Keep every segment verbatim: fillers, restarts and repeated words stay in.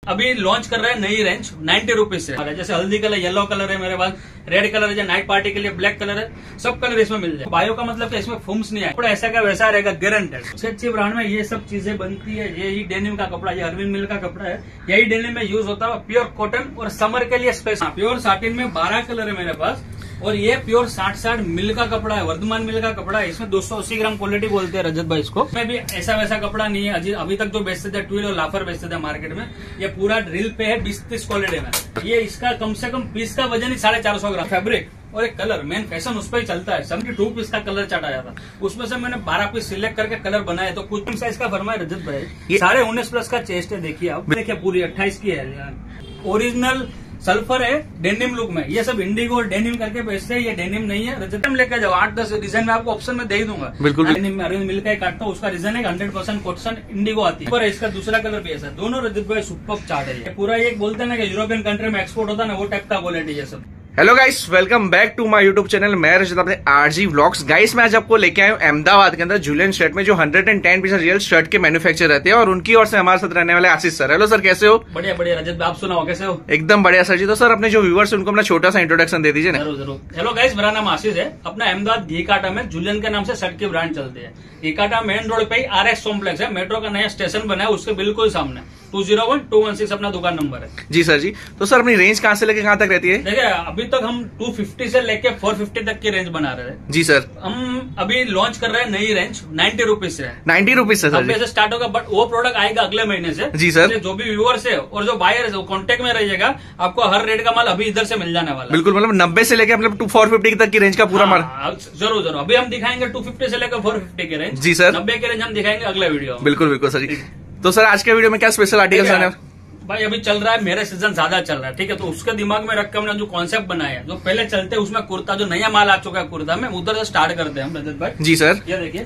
अभी लॉन्च कर रहे हैं नई रेंज नाइन्टी रुपीज से। जैसे हल्दी कलर, येलो कलर है मेरे पास, रेड कलर है, नाइट पार्टी के लिए ब्लैक कलर है, सब कलर इसमें मिल जाए। बायो का मतलब कि इसमें फुम्स नहीं है, कपड़ा ऐसा का वैसा रहेगा, गारंटेड। सबसे अच्छी ब्रांड में ये सब चीजें बनती है। यही डेनिम का कपड़ा, ये अरविंद मिल का कपड़ा है, यही डेनिम में यूज होता है। प्योर कॉटन और समर के लिए स्पेशल। प्योर साटिन में बारह कलर है मेरे पास, और ये प्योर साठ साठ मिल का कपड़ा है, वर्धमान मिल का कपड़ा है। इसमें दो सौ अस्सी ग्राम क्वालिटी बोलते हैं रजत भाई इसको। इसमें भी ऐसा वैसा कपड़ा नहीं है। अभी अभी तक जो बेचते थे ट्विल और लाफर बेचते थे मार्केट में, ये पूरा ड्रिल पे है, बीस तीस क्वालिटी में। ये इसका कम से कम पीस का वजन ही साढ़े चार सौ ग्राम। फैब्रिक और एक कलर, मेन फैशन उस पर ही चलता है। सेवेंटी टू पीस का कलर चाटा जाता, उसमें से मैंने बारह पीस सिलेक्ट करके कलर बनाए। तो कुछ साइज का फरमाए रजत भाई, साढ़े उन्नीस प्लस का चेस्ट है। देखिए आप, देखिए पूरी अट्ठाईस की है, ओरिजिनल सल्फर है डेनिम लुक में। ये सब इंडिगो और डेनिम करके बेचते हैं, ये डेनिम नहीं है। रजत हम लेकर जाओ, आठ दस डिजाइन में आपको ऑप्शन में दे ही दूंगा। बिल्कुल डेनिम में अरविंद मिल का काटता हूँ, उसका रीजन है हंड्रेड परसेंट कॉटन इंडिगो आती है। पर इसका दूसरा कलर भी ऐसा, दोनों रजत भाई सुपर चार्ट है। पूरा एक बोलते हैं ना कि यूरोपियन कंट्री में एक्सपोर्ट होता है ना, वो टाइप का क्वालिटी है सब। Hello guys, welcome back to my YouTube channel. मैं रजत अपने आरजी व्लॉग्स। गाइस मैं आज आपको लेके आया हूँ अहमदाबाद के अंदर जुलियन शर्ट में, जो hundred and ten pieces real shirt के मैन्युफैक्चर रहते हैं, और उनकी ओर से हमारे साथ रहने वाले आशीष सर। हेलो सर, कैसे हो? बढ़िया बढ़िया रजत, आप सुनाओ कैसे हो? एकदम बढ़िया सर जी। तो सर अपने जो व्यूअर्स उनको अपना छोटा सा इंट्रोडक्शन दे दीजिए ना। जरूर जरूर। हेलो गाइस, मेरा नाम आशीष है। अपना अहमदाबाद घीकाटा में जुलियन के नाम से शर्ट की ब्रांड चलती है। घीकाटा मेन रोड पे ही आर एस कॉम्प्लेक्स है, मेट्रो का नया स्टेशन बना है, उसके बिल्कुल सामने two zero one two one six अपना दुकान नंबर है। जी सर जी। तो सर अपनी रेंज कहाँ से लेके कहाँ तक रहती है? देखिए अभी तक हम टू फिफ्टी से लेके फोर फिफ्टी तक की रेंज बना रहे हैं। जी सर। हम अभी लॉन्च कर रहे हैं नई रेंज नाइन्टी रुपीज से। नाइन्टी रुपीज से सर से स्टार्ट होगा, बट वो प्रोडक्ट आएगा अगले महीने से। जी सर। जो भी व्यूअर्स है और जो बायर है, कॉन्टेक्ट में रहिएगा, आपको हर रेट का माल अभी इधर से मिल जाने वाला है। बिल्कुल, मतलब नब्बे से लेके मतलब टू फोर फिफ्टी तक की रेंज का पूरा माल। जरूर जरूर। अभी हम दिखाएंगे टू फिफ्टी से लेकर फोर फिफ्टी की रेंज। जी सर। नब्बे की रेंज हम दिखाएंगे अगले वीडियो। बिल्कुल बिल्कुल सर जी। तो सर आज के वीडियो में क्या स्पेशल आर्टिकल है? भाई अभी चल रहा है, मेरा सीजन ज्यादा चल रहा है, ठीक है, तो उसके दिमाग में रख के हमने जो कॉन्सेप्ट बनाया है, जो पहले चलते हैं उसमें कुर्ता, जो नया माल आ चुका है कुर्ता में, उधर से स्टार्ट करते हैं हम रजत भाई। जी सर। ये देखिए,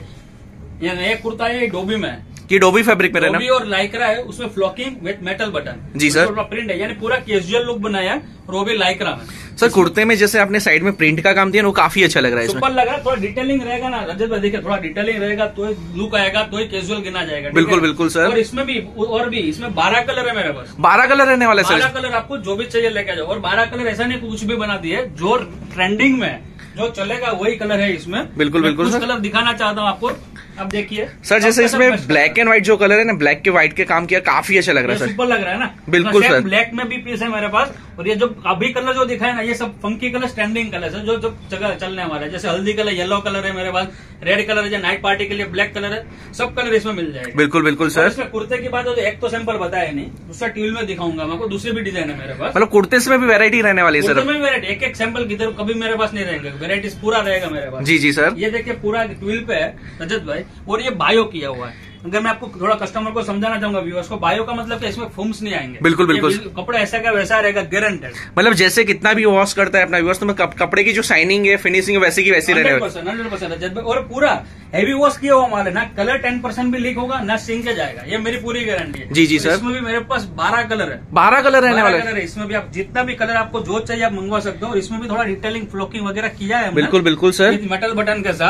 ये नया कुर्ता है, डोबी में है, कि डोबी फैब्रिक में रहना, डोबी और लाइक्रा है, उसमें फ्लॉकिंग विद मेटल बटन। जी सर। प्रिंट है, यानी पूरा कैजुअल लुक बनाया है, और वो भी लाइक्रा में। सर कुर्ते में जैसे आपने साइड में प्रिंट का काम दिया, वो काफी अच्छा लग रहा है। सुपर लग रहा है, थोड़ा डिटेलिंग रहेगा ना रजत भाई, देखिए थोड़ा डिटेलिंग रहेगा तो लुक आएगा, तो ही कैजुअल गिना जाएगा। बिल्कुल बिल्कुल सर। और इसमें भी और भी इसमें बारह कलर है मेरे पास। बारह कलर रहने वाले सर। बारह कलर आपको जो भी चाहिए लेके जाओ। और बारह कलर ऐसा नहीं कुछ भी बना दिए, जो ट्रेंडिंग में जो चलेगा वही कलर है इसमें। बिल्कुल बिल्कुल कुछ कलर दिखाना चाहता हूँ आपको, अब देखिए सर। जैसे इसमें ब्लैक एंड व्हाइट जो कलर है ना, ब्लैक के व्हाइट के काम किया, काफी अच्छा लग रहा है सर। सुपर लग रहा है ना? बिल्कुल सर। ब्लैक में भी पीस है मेरे पास, और ये जो अभी कलर जो दिखाए ना, ये सब फंकी कलर, स्टैंडिंग कलर है, जो जो जगह चलने वाला है। जैसे हल्दी कलर, येलो कलर है मेरे पास, रेड कलर है, नाइट पार्टी के लिए ब्लैक कलर है, सब कलर इसमें मिल जाएगा। बिल्कुल बिल्कुल सर। इसमें कुर्ते की बात हो तो एक तो सैंपल बताया नहीं, दूसरा ट्यूल में दिखाऊंगा मैं आपको, दूसरी भी डिजाइन है मेरे पास। मतलब कुर्ते में भी वेरायटी रहने वाली है सर? कुर्ते में वेरायटी, एक एक सैंपल किधर कभी मेरे पास नहीं रहेंगे, वेराइटीज पूरा रहेगा मेरे पास। जी जी सर। ये देखिए पूरा ट्विल पे है रजत भाई, और ये बायो किया हुआ है। अगर मैं आपको थोड़ा कस्टमर को समझाना चाहूंगा व्यूअर्स को, बायो का मतलब कि इसमें फुम्स नहीं आएंगे। बिल्कुल बिल्कुल। कपड़ा ऐसा का वैसा रहेगा, गारंटेड। मतलब जैसे कितना भी वॉश करता है अपना व्यूअर्स, तो कप, कपड़े की जो शाइनिंग है, फिनिशिंग है, वैसी की वैसी रहने वाली। हंड्रेड परसेंट रजत भाई, और पूरा हैवी वॉश किया हुआ माल है ना, कलर टेन परसेंट भी लीक होगा ना, सिंक के जाएगा, ये मेरी पूरी गारंटी है। जी जी सर। इसमें भी मेरे पास बारह कलर है। बारह कलर रहने वाले कलर है इसमें भी, आप जितना भी कलर आपको जो चाहिए आप मंगवा सकते हो। और इसमें भी थोड़ा डिटेलिंग फ्लॉकिंग वगैरह किया है। बिल्कुल बिल्कुल सर। मेटल बटन के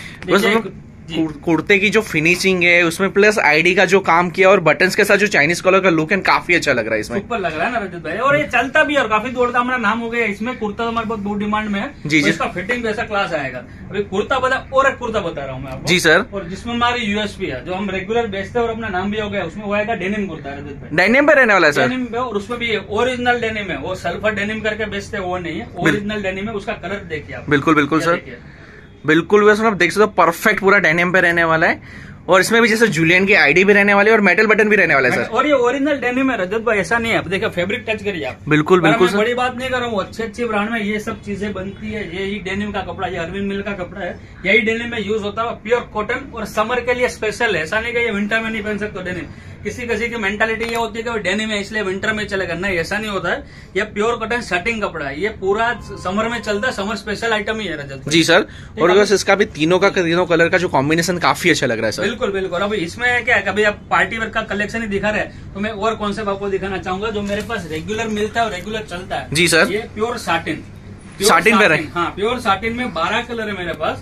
साथ कुर्ते की जो फिनिशिंग है उसमें, प्लस आईडी का जो काम किया, और बटन्स के साथ जो चाइनीज कलर का लुक है, काफी अच्छा लग रहा है इसमें। सुपर लग रहा है ना रजत भाई, और ये चलता भी है और काफी दौड़ता, हमारा नाम हो गया इसमें। कुर्ता हमारे बहुत बहुत डिमांड में है। जी जी। इसका फिटिंग भी ऐसा क्लास आएगा। अभी कुर्ता बता, और एक कुर्ता बता रहा हूँ मैं आपको। जी सर। और जिसमें हमारी यूएसपी है, जो हम रेगुलर बेचते हैं और अपना नाम भी हो गया, उसमें वो आएगा डेनिम कुर्ता है रजत भाई। डेनिम पे रहने वाला है सर? डेनिम पे, और उसमें भी ओरिजिनल डेनिम है, वो सल्फर डेनिम करके बेचते हैं वो नहीं है, ओरिजिनल डेनिम है। उसका कलर देखिए आप। बिल्कुल बिल्कुल सर। बिल्कुल वैसे आप देख सकते हो, परफेक्ट पूरा डेनिम पे रहने वाला है। और इसमें भी जैसे जुलियन की आईडी भी रहने वाली है, और मेटल बटन भी रहने वाला है सर। और ये ओरिजिनल डेनिम है रजत भाई, ऐसा नहीं है। देखिए फैब्रिक टच करिए आप। बिल्कुल बिल्कुल सर। बड़ी बात नहीं कर रहा हूँ, अच्छी अच्छी ब्रांड में ये सब चीजें बनती है। यही डेनिम का कपड़ा, ये अरविंद मिल का कपड़ा है, यही डेनिम में यूज होता है। प्योर कॉटन और समर के लिए स्पेशल है, ऐसा नहीं कि ये विंटर में नहीं पहन सकते डेनिम। किसी किसी की मेंटालिटी ये होती है कि डेनिम है इसलिए विंटर में चलेगा, नहीं ऐसा नहीं होता है। ये प्योर कॉटन शर्टिंग कपड़ा है, ये पूरा समर में चलता है, समर स्पेशल आइटम ही है रजत। जी सर। और बस इसका भी तीनों का तीनों कलर का जो कॉम्बिनेशन काफी अच्छा लग रहा है सर। बिल्कुल बिल्कुल। अब इसमें क्या है, कभी आप पार्टी वेयर का कलेक्शन ही दिखा रहे हैं, तो मैं और कॉन्सेप्ट आपको दिखाना चाहूंगा जो मेरे पास रेगुलर मिलता है और रेगुलर चलता है। जी सर। ये प्योर साटिन, साटिन पे रहे। हाँ प्योर साटिन में बारह कलर है मेरे पास,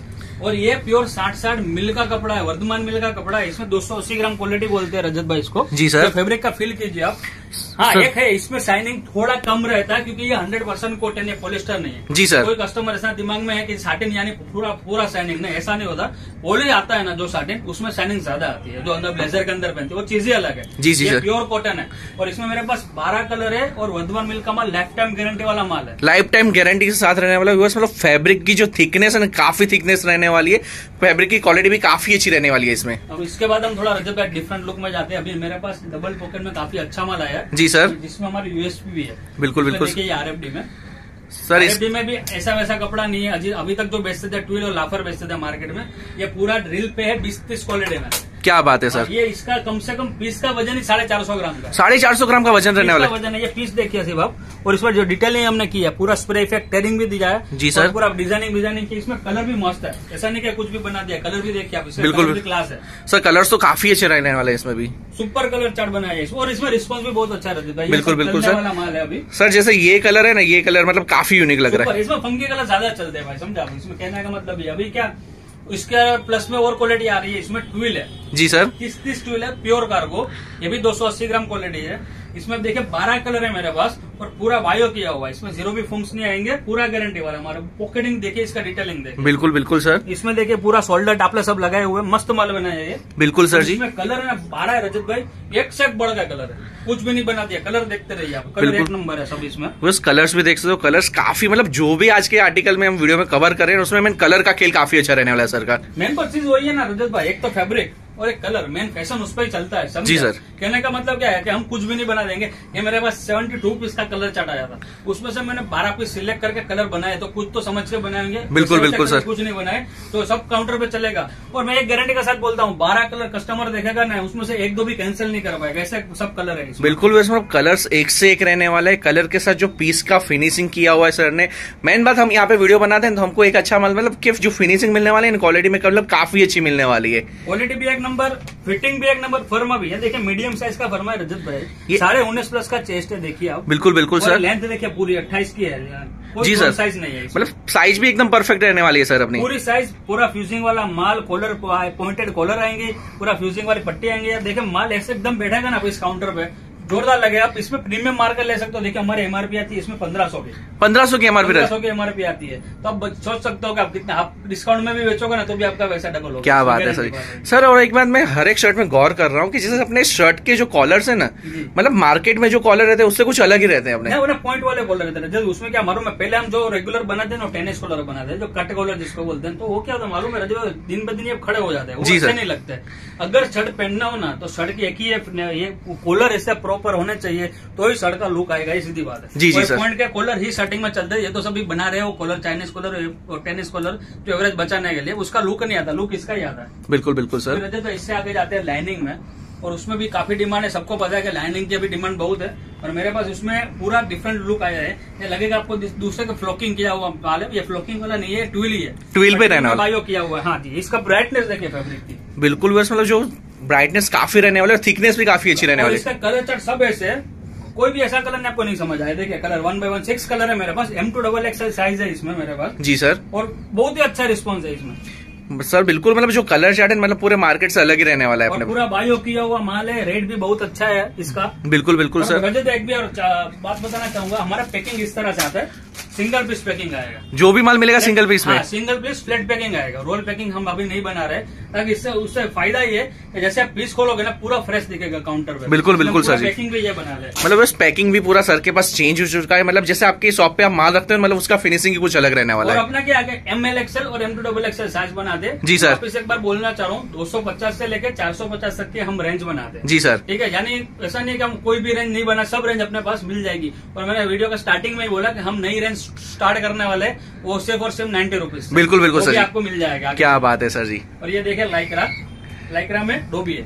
और ये प्योर साठ साठ मिल का कपड़ा है, वर्धमान मिल का कपड़ा है। इसमें दो सौ अस्सी ग्राम क्वालिटी बोलते हैं रजत भाई इसको। जी सर। तो फैब्रिक का फील कीजिए आप। हाँ सर, एक है इसमें शाइनिंग थोड़ा कम रहता है क्योंकि ये हंड्रेड परसेंट कॉटन है, पॉलिस्टर नहीं है। जी सर। कोई कस्टमर ऐसा दिमाग में है कि साटिन यानी पूरा पूरा शाइनिंग, नहीं ऐसा नहीं होता। पॉली आता है ना जो साटिन, उसमें शाइनिंग ज्यादा आती है, जो अंदर ब्लेजर के अंदर पहनते हैं वो चीजें अलग है। जी जी ये सर। प्योर कॉटन है और इसमें मेरे पास बारह कलर है और वर्धमान मिल का माल लाइफ टाइम गारंटी वाला माल है। लाइफ टाइम गारंटी के साथ रहने वाला व्यूअर्स, मतलब फैब्रिक की जो थिकनेस है ना काफी थिकनेस रहने वाली है, फैब्रिक की क्वालिटी भी काफी अच्छी रहने वाली है इसमें। अब इसके बाद हम थोड़ा रजत भाई डिफरेंट लुक में जाते हैं। अभी मेरे पास डबल पॉकेट में काफी अच्छा माल आया है। जी सर। जिसमें हमारी यूएसपी भी है। बिल्कुल बिल्कुल देखिए आरएफडी में सर। इस आरएफडी में भी ऐसा वैसा कपड़ा नहीं है। अजी अभी तक जो बेचते थे ट्विल और लाफर बेचते थे मार्केट में, ये पूरा ड्रिल पे है, बीस तीस क्वालिटी में। क्या बात है सर। ये इसका कम से कम पीस का वजन ही साढ़े चार सौ ग्राम का साढ़े चार सौ ग्राम का वजन रहने वाला है। वजन है। ये पीस देखिए सिर्फ आप, और इसमें जो डिटेलिंग हमने की है, पूरा स्प्रे इफेक्ट टेरिंग भी दिया है। जी सर। पूरा डिजाइनिंग डिजाइनिंग की, इसमें कलर भी मस्त है, ऐसा नहीं कि कुछ भी बना दिया। कलर भी देखिए आप, बिल्कुल क्लास है सर। कलर्स तो काफी अच्छे रहने वाले हैं इसमें भी, सुपर कलर चार्ट बनाया है और इसमें रिस्पॉन्स भी बहुत अच्छा रहता है। बिल्कुल बिल्कुल सर। वाला माल है अभी सर जैसे ये कलर है ना, ये कलर मतलब काफी यूनिक लग रहा है। इसमें फंकी कलर ज्यादा चलते हैं भाई, समझा। इसमें कहने का मतलब ये अभी क्या, इसके प्लस में और क्वालिटी आ रही है। इसमें ट्विल है। जी सर। तीस तीस ट्विल है, प्योर कार्गो। ये भी दो सौ अस्सी ग्राम क्वालिटी है। इसमें देखिए बारह कलर है मेरे पास और पूरा बायो किया हुआ है। इसमें जीरो भी फुम्स नहीं आएंगे, पूरा गारंटी वाला। हमारा पॉकेटिंग देखिए, इसका डिटेलिंग देखिए। बिल्कुल बिल्कुल सर। इसमें देखिए पूरा शोल्डर टापले सब लगाए हुए, मस्त माल बनाया है ये। बिल्कुल सर जी। इसमें कलर है ना बारह है रजत भाई, एक से एक बढ़ का कलर है, कुछ भी नहीं बना दिया। कलर देखते रहिए आप, कलर एक नंबर है सब इसमें। बस कलर्स भी देख सकते हो, कलर्स काफी मतलब जो भी आज के आर्टिकल में हम वीडियो में कवर करें उसमें मेन कलर का खेल काफी अच्छा रहने वाला है सर का। मेन पर चीज वही है ना रजत भाई, एक तो फैब्रिक और एक कलर, मेन फैशन उस पर ही चलता है। समझे? जी सर। कहने का मतलब क्या है कि हम कुछ भी नहीं बना देंगे। ये मेरे पास बहत्तर पीस का कलर चार्ट आया था, उसमें से मैंने बारह पीस सिलेक्ट करके कलर बनाए, तो कुछ तो समझ के बनाएंगे। बिल्कुल बिल्कुल सर। कुछ नहीं बनाए तो सब काउंटर पे चलेगा। और मैं एक गारंटी के साथ बोलता हूँ, बारह कलर कस्टमर देखेगा ना, उसमें से एक दो भी कैंसिल नहीं कर पाएगा, ऐसे सब कलर है। बिल्कुल वैसे मतलब कलर्स एक से एक रहने वाला है। कलर के साथ जो पीस का फिनिशिंग किया हुआ है सर ने, मेन बात हम यहाँ पे वीडियो बनाते हैं तो हमको एक अच्छा मतलब कि जो फिनिशिंग मिलने वाली है क्वालिटी में मतलब काफी अच्छी मिलने वाली है। क्वालिटी भी एक नंबर, फिटिंग भी एक नंबर, फर्मा भी है। देखिए मीडियम साइज का फर्मा है रजत भाई, साढ़े उन्नीस प्लस का चेस्ट है। देखिए आप, बिल्कुल बिल्कुल सर। लेंथ देखिए पूरी अट्ठाईस की है। जी सर। साइज नहीं है, मतलब साइज भी एकदम परफेक्ट रहने वाली है सर अपनी। पूरी साइज, पूरा फ्यूजिंग वाला माल, कॉलर पॉइंटेड कॉलर आएंगे, पूरा फ्यूजिंग वाली पट्टी आएंगे। देखिए माल ऐसे एकदम बैठेगा ना इस काउंटर पे, जोरदार लगे। आप इसमें प्रीमियम मार्कर ले सकते हो। देखिए हमारी एमआरपी आती है इसमें पंद्रह सौ की पंद्रह सौ की एमआरपी पंद्रह सौ की एमआरपी आती है। तो आप सोच सकते हो कि आप कितना आप डिस्काउंट में भी बेचोगे ना तो भी आपका वैसा डबल होगा। क्या बात है सर। सर और एक बात मैं हर एक शर्ट में गौर कर रहा हूँ कि जैसे अपने शर्ट के जो कॉलर्स है ना, मतलब मार्केट में जो कॉलर रहते हैं उससे कुछ अलग ही रहते हैं अपने। उन्हें पॉइंट वाले कॉलर रहते हैं। जब उसमें क्या मालूम है, पहले हम जो रेगुलर बनाते हैं ना टेनिस कॉलर बनाते हैं, जो कट कॉलर जिसको बोलते हैं, तो वो क्या होता है मालूम है, जो दिन ब दिन ये खड़े हो जाते हैं, वो अच्छे नहीं लगते। अगर शर्ट पहनना हो ना तो शर्ट की एक ही ये कॉलर ऐसे प्रॉपर होने चाहिए, तो ही शर्ट का लुक आएगा। ये सीधी बात है। जी जी सर। पॉइंट के कॉलर ही शर्टिंग में चलते हैं। ये तो सभी बना रहे हो कॉलर, चाइनीज कॉलर और टेनिस कॉलर, जो एवरेज बचाने के लिए, उसका लुक नहीं आता, लुक इसका ही आता है। बिल्कुल बिल्कुल सर। तो इससे आगे जाते हैं लाइनिंग में, और उसमें भी काफी डिमांड है। सबको पता है कि लाइनिंग की भी डिमांड बहुत है, और मेरे पास उसमें पूरा डिफरेंट लुक आया है। ये लगेगा आपको दूसरे का फ्लोकिंग किया हुआ माल है, ये फ्लोकिंग वाला नहीं है, ट्विल ही है। ट्विल पे रहना बायो किया हुआ है। हाँ जी, इसका ब्राइटनेस देखिए फैब्रिक की, बिल्कुल बस मतलब जो ब्राइटनेस काफी रहने वाले, थिकनेस भी काफी अच्छी रहने वाली। इसका कलर चार्ट सब ऐसे है, कोई भी ऐसा कलर नहीं आपको नहीं समझ आया। देखिए colour one by one six colour है मेरे पास, M to double XL size है इसमें मेरे पास। जी सर। और बहुत ही अच्छा रिस्पॉन्स है इसमें सर। बिल्कुल मतलब जो कलर चार्ट है मतलब पूरे मार्केट से अलग ही रहने वाला है अपने। पूरा बायो किया हुआ माल है, रेट भी बहुत अच्छा है इसका। बिल्कुल बिल्कुल सर। रजत एक भी और बात बताना चाहूंगा, हमारा पैकिंग इस तरह से आता है, सिंगल पीस पैकिंग आएगा। जो भी माल मिलेगा सिंगल पीस में, हाँ, सिंगल पीस फ्लैट पैकिंग आएगा। रोल पैकिंग हम अभी नहीं बना रहे, ताकि इससे उससे फायदा ये है जैसे आप पीस खोलोगे ना पूरा फ्रेश दिखेगा काउंटर पे। बिल्कुल बिल्कुल सर जी। पैकिंग भी ये बना रहे, मतलब बस पैकिंग भी पूरा सर के पास चेंज हो चुका है। मतलब जैसे आपकी शॉप पे आप माल रखते हो मतलब उसका फिनिशिंग कुछ अलग रहने वाला और है। अपना क्या आगे एम एल एक्सएल और M to double XL size बना दे। जी सर। वापस एक बार बोलना चाह रहा हूँ, दो सौ पचास से लेकर चार सौ पचास तक के हम रेंज बना दे। जी सर। ठीक है, यानी ऐसा नहीं कि हम कोई भी रेंज नहीं बना, सब रेंज अपने पास मिल जाएगी। और मैंने वीडियो का स्टार्टिंग में ही बोला कि हम नई रेंज स्टार्ट करने वाले, वो सिर्फ और सिर्फ नाइन्टी रुपीज। बिल्कुल बिल्कुल सर, आपको मिल जाएगा। क्या बात है सर जी। और ये देखिए लाइक्रा, लाइक्रा में डोबी है।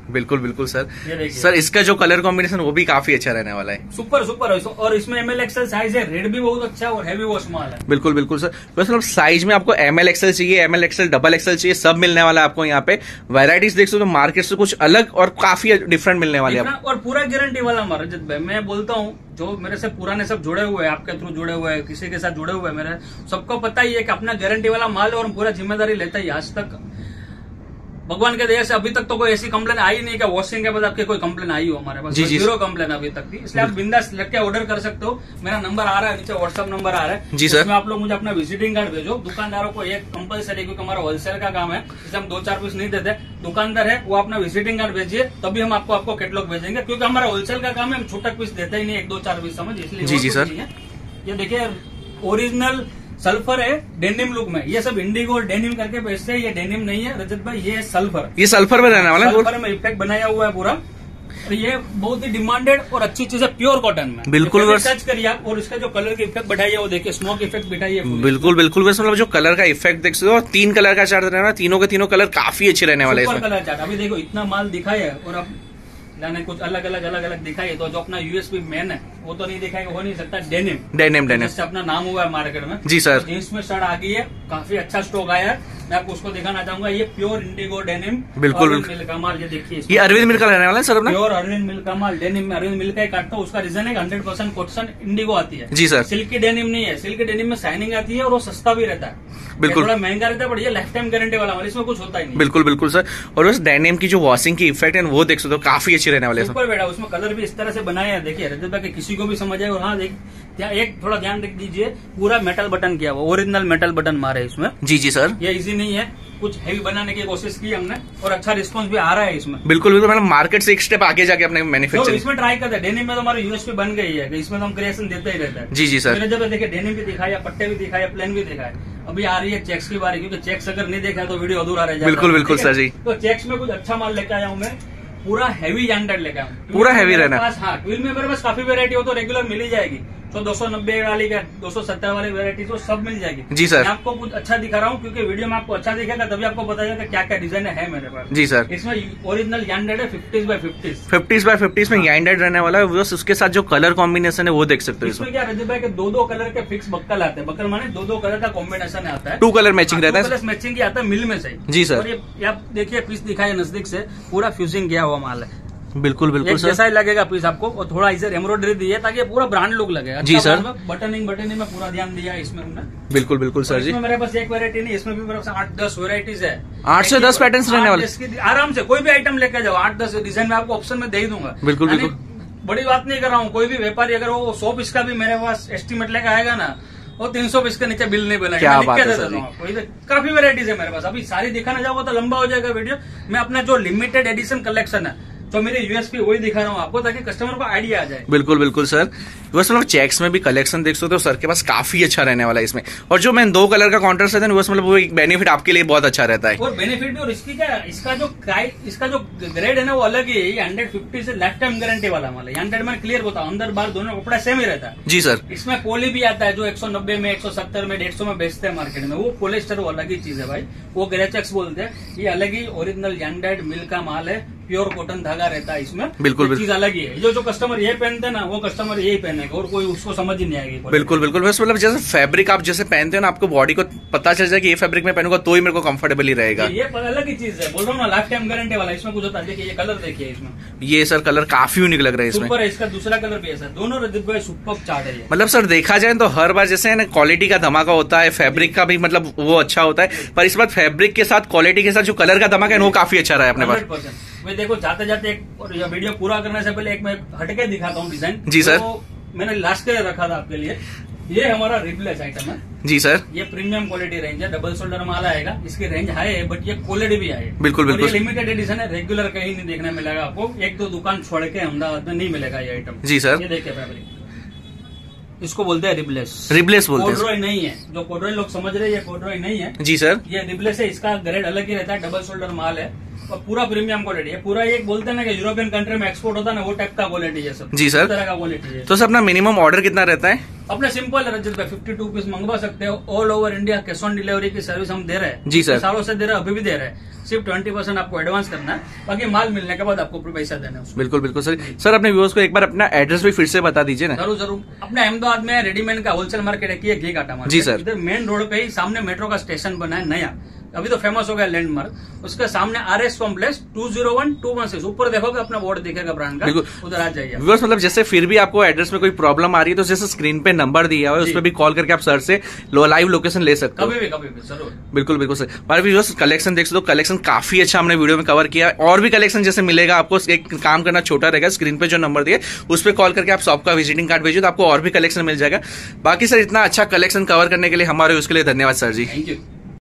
बिल्कुल बिल्कुल सर। ये देखिए सर इसका जो कलर कॉम्बिनेशन वो भी काफी अच्छा रहने वाला है। सुपर सुपर है। और इसमें एम एल एक्सएल साइज है, रेड भी बहुत अच्छा है और हैवी वॉश माल है। बिल्कुल बिल्कुल सर। बस मतलब साइज में आपको एम एल एक्सएल चाहिए, M L XL double XL चाहिए, सब मिलने वाला है आपको यहाँ पे। वैरायटीज देख सकते हो मार्केट से कुछ अलग और काफी डिफरेंट मिलने वाली है। और पूरा गारंटी वाला माल रजत भाई, मैं बोलता हूँ जो मेरे से पुराने सब जुड़े हुए हैं, आपके थ्रू जुड़े हुए हैं, किसी के साथ जुड़े हुए हैं, मेरे सबको पता ही है कि अपना गारंटी वाला माल और पूरा जिम्मेदारी लेता ही। आज तक भगवान के दया से अभी तक तो कोई ऐसी कंप्लेन आई नहीं कि वॉशिंग के बाद आपके कोई कंप्लेन आई हो हमारे पास। जीरो कंप्लेन अभी तक भी, इसलिए आप बिंदास लेके ऑर्डर कर सकते हो। मेरा नंबर आ रहा है नीचे, व्हाट्सएप नंबर आ रहा है जी सर। उसमें आप लोग मुझे अपना विजिटिंग कार्ड भेजो। दुकानदारों को एक कंपलसरी, क्योंकि हमारा होलसेल का काम है, इसलिए हम दो चार पीस नहीं देते। दुकानदार है वो अपना विजिटिंग कार्ड भेजिए, तभी हम आपको आपको कैटलॉग भेजेंगे, क्योंकि हमारा होलसेल का काम है, हम छूटक पीस देते ही नहीं, एक दो चार पीस समझ। इसलिए जी जी सर। ये देखिए ओरिजिनल सल्फर है डेनिम लुक में। ये सब इंडिगो और डेनिम करके बेचते हैं, ये डेनिम नहीं है रजत भाई, ये सल्फर। ये सल्फर में रहने वाला है, सल्फर में इफेक्ट बनाया हुआ है पूरा। और ये बहुत ही डिमांडेड और अच्छी चीज है प्योर कॉटन में। बिल्कुल सर्च करिए आप, और इसका जो कलर का इफेक्ट बढ़ाइए वो देखिए, स्मोक इफेक्ट बिठाइए। बिल्कुल बिल्कुल वैसे मतलब जो कलर का इफेक्ट देख सकते हो, तीन कलर का चार्ट रहना, तीनों के तीनों कलर काफी अच्छे रहने वाले हैं। कलर चार्ट अभी देखो इतना माल दिखाया है, और अब लाने कुछ अलग अलग अलग अलग दिखाई, तो जो अपना यूएसपी मेन है वो तो नहीं दिखाएगा, हो नहीं सकता। डेनिम डेनिम डेनिम जिससे अपना नाम हुआ है मार्केट में। जी सर। जींस में शर्ट आ गई है, काफी अच्छा स्टॉक आया है, मैं आपको उसको दिखाना चाहूंगा। ये प्योर इंडिगो डेनिम, बिल्कुल मिल का माल। ये देखिए, ये अरविंद मिल का रहने वाला है सर अपना। प्योर अरविंद मिल का माल डेनिम में अरविंद मिल का ही काटता हूँ। उसका रीजन है हंड्रेड परसेंट कॉटन इंडिगो आती है। जी सर। सिल्की डेनिम नहीं है, सिल्की डेनिम में शाइनिंग आती है और वो सस्ता भी रहता है। बिल्कुल थोड़ा महंगा रहता है, बट ये लाइफ टाइम गारंटी वाला माल, इसमें कुछ होता ही नहीं। बिल्कुल बिल्कुल सर। और उस डेनिम की जो वॉशिंग की इफेक्ट है वो देख सकते हो, काफी अच्छी रहने वाले हैं। ऊपर बैठा उसमें कलर भी इस तरह से बनाया है, देखिए रजत भाई, किसी को भी समझ आए। और हाँ एक, एक थोड़ा ध्यान रख दीजिए, पूरा मेटल बटन किया हुआ, ओरिजिनल मेटल बटन मारे इसमें। जी जी सर। ये इजी नहीं है, कुछ हैवी बनाने की कोशिश की हमने, और अच्छा रिस्पांस भी आ रहा है इसमें। बिल्कुल बिल्कुल मतलब मार्केट से एक स्टेप आगे जाके अपने मैन्युफैक्चरिंग इसमें ट्राई करते हैं। डेनिम में तो हमारी यूएसपी बन गई है, इसमें तो हम क्रिएशन देते ही रहते हैं। जी जी सर। मैंने जब देखिए डेनिम भी दिखाया, पट्टे भी दिखाया, प्लेन भी दिखाया। अभी आ रही है चेक्स की बारी, क्योंकि चेक्स अगर नहीं देखा तो वीडियो अधूरा रह जाएगा। बिल्कुल बिल्कुल सर जी। तो चेक्स में कुछ अच्छा माल लेके आया हूँ मैं, पूरा हैवी यांडेड लेके आया हूँ। पूरा हैवी रहना। हाँ, ट्विल में मेरे पास काफी वेरायटी हो, तो रेगुलर मिल ही जाएगी। तो दो सौ नब्बे वाली का, दो सौ सत्तर वाली वेरायटी तो सब मिल जाएगी। जी सर। मैं आपको कुछ अच्छा दिखा रहा हूँ, क्योंकि वीडियो में आपको अच्छा दिखेगा, तभी आपको पता चलेगा क्या क्या डिजाइन है मेरे पास। जी सर। इसमें ओरिजिनल यांडेड है, fifties by fifties fifties by fifties में यांडेड रहने वाला है। उसके साथ जो कलर कॉम्बिनेशन है वो देख सकते हो। इसमें क्या रजत भाई के दो दो कलर के फिक्स बक्कल आते हैं। बक्कल माने दो दो कलर का कॉम्बिनेशन आता है, टू कलर मैचिंग रहता है। कलर मैचिंग की आता है मिल में से। जी सर। और ये आप देखिए पीस दिखाए नजदीक से, पूरा फ्यूजिंग किया हुआ माल है। बिल्कुल बिल्कुल सर। जैसा ही लगेगा पीस आपको, और थोड़ा इसे एम्ब्रॉयडरी दी है ताकि ये पूरा ब्रांड लुक लगेगा। जी सर। बटनिंग बटनिंग में पूरा ध्यान दिया है इसमें हमने। बिल्कुल बिल्कुल सर जी। इसमें मेरे पास एक वैरायटी नहीं, इसमें भी मेरे पास आठ दस वैरायटीज है। आठ से दस पैटर्न्स रहने वाले। आराम से कोई भी आइटम लेके जाओ, आठ दस डिजाइन में आपको ऑप्शन में दे ही दूंगा। बिल्कुल बिल्कुल। बड़ी बात नहीं कर रहा हूँ, कोई भी व्यापारी अगर वो सौ पीस का भी मेरे पास एस्टीमेट लेके आएगा ना, वो तीन सौ पीस के नीचे बिल नहीं बनाएगा। क्या बात है सर जी। काफी वैरायटीज है मेरे पास, अभी सारी दिखाना जाओगे तो लंबा हो जाएगा वीडियो। मैं अपना जो लिमिटेड एडिशन कलेक्शन है, तो मेरे यूएसपी वही दिखा रहा हूँ आपको, ताकि कस्टमर को आइडिया आ जाए। बिल्कुल बिल्कुल सर। बस मतलब चेक्स में भी कलेक्शन देख सकते हो, सर के पास काफी अच्छा रहने वाला है इसमें। और जो मैं दो कलर का कॉन्ट्रास्ट रहता है बस मतलब वो एक बेनिफिट आपके लिए बहुत अच्छा रहता है। और बेनिफिट भी, और इसकी क्या, इसका जो इसका जो ग्रेड है ना वो अलग ही है। हंड्रेड फिफ्टी से लाइफ टाइम गारंटी वाला माल है। हंड्रेड में क्लियर बताओ, अंदर बाहर दोनों कपड़ा सेम ही रहता है। जी सर। इसमें पोली भी आता है, जो एक सौ नब्बे में, एक सौ सत्तर में, डेढ़ सौ में बेचते हैं मार्केट में, वो पोलिस्टर वो अलग ही चीज है भाई, वो ग्रेचेक्स बोलते हैं। ये अलग ही ओरिजिनल हंड्रेड मिल का माल है, प्योर कॉटन धागा रहता है इसमें। बिल्कुल चीज अलग ही है। जो जो कस्टमर ये पहनते हैं ना, वो कस्टमर यही पहनेगा, और कोई उसको समझ ही नहीं आएगी। बिल्कुल बिल्कुल। बस मतलब जैसे फैब्रिक आप जैसे पहनते हो ना, आपको बॉडी को पता चल जाए कि ये फैब्रिक में पहनूंगा तो ही मेरे को कंफर्टेबल ही रहेगा। ये अलग ही चीज है, बोल रहा हूँ ना, लाइफ टाइम गारंटी वाला। इसमें कुछ होता है, देखिए ये कलर देखिए इसमें, ये सर कलर काफी यूनिक लग रहा है इसमें। सुपर है, इसका दूसरा कलर भी ऐसा, दोनों रजत भाई सुपर चार्ट है। मतलब सर देखा जाए तो हर बार जैसे है ना क्वालिटी का धमाका होता है, फैब्रिक का भी मतलब वो अच्छा होता है, पर इस बार फैब्रिक के साथ क्वालिटी के साथ जो कलर का धमाका है वो काफी अच्छा रहा है अपने पास। मैं देखो जाते जाते एक और वीडियो पूरा करने से पहले एक मैं हटके दिखाता हूँ डिजाइन। जी सर। तो मैंने लास्ट के लिए रखा था आपके लिए। ये हमारा रिप्लेस आइटम है। जी सर। ये प्रीमियम क्वालिटी रेंज है, डबल शोल्डर माल आएगा। इसकी रेंज हाई है, बट ये क्वालिटी भी हाई है। बिल्कुल बिल्कुल। ये लिमिटेड एडिशन है, रेगुलर कहीं नहीं देखने मिलेगा आपको। एक दो दुकान छोड़ के अहमदाबाद में नहीं मिलेगा ये आइटम। जी सर। ये देखिए फैब्रिक, इसको बोलते हैं रिप्लेस। रिप्लेस बोलते हैं। कोडरॉय नहीं है, जो कोडरॉय लोग समझ रहे हैं, ये कोडरॉय नहीं है। जी सर। ये रिप्लेस है, इसका ग्रेड अलग ही रहता है, डबल शोल्डर माल है। पूरा प्रीमियम क्वालिटी है। पूरा एक बोलते हैं ना कि यूरोपियन कंट्री में एक्सपोर्ट होता है ना, वो टाइप का क्वालिटी है सब। जी सर, तरह का क्वालिटी है। तो सर अपना मिनिमम ऑर्डर कितना रहता है? अपने सिंपल है रजत भाई, फिफ्टी टू पीस मंगवा सकते हो। All over India cash on delivery की सर्विस हम दे रहे हैं। जी सर, सालों से दे रहे हैं, अभी भी दे रहे हैं। सिर्फ ट्वेंटी परसेंट आपको एडवांस करना है, बाकी माल मिलने के बाद आपको पैसा देना है। बिल्कुल बिल्कुल सर। सर अपने व्यूअर्स को एक बार अपना एड्रेस भी फिर से बता दीजिए ना। जरूर जरूर। अपने अहमदाबाद में रेडीमेड का होलसेल मार्केट है, की घी काटा मार्केट। जी सर। इधर मेन रोड पे ही सामने मेट्रो का स्टेशन बना है नया, अभी तो फेमस हो गया लैंडमार्क। उसके सामने R S complex two zero one two one six, ऊपर देखोगे अपना बोर्ड दिखेगा ब्रांड का, उधर आ जाइए। व्यूअर्स मतलब जैसे फिर भी आपको एड्रेस में कोई प्रॉब्लम आ रही है तो जैसे स्क्रीन पे नंबर दिया हुआ है उस पर भी कॉल करके आप सर से लाइव लोकेशन ले सकते हो। कभी भी कभी भी जरूर। बिल्कुल बिल्कुल सर। पर व्यूअर्स कलेक्शन देख सकते हो, कलेक्शन काफी अच्छा हमने वीडियो में कवर किया। और भी कलेक्शन जैसे मिलेगा आपको, एक काम करना छोटा रहेगा, स्क्रीन पे जो नंबर दिए उस पर कॉल करके आप शॉप का विजिटिंग कार्ड भेजिए तो आपको और भी कलेक्शन मिल जाएगा। बाकी सर इतना अच्छा कलेक्शन कवर करने के लिए हमारे उसके लिए धन्यवाद सर जी। Thank you.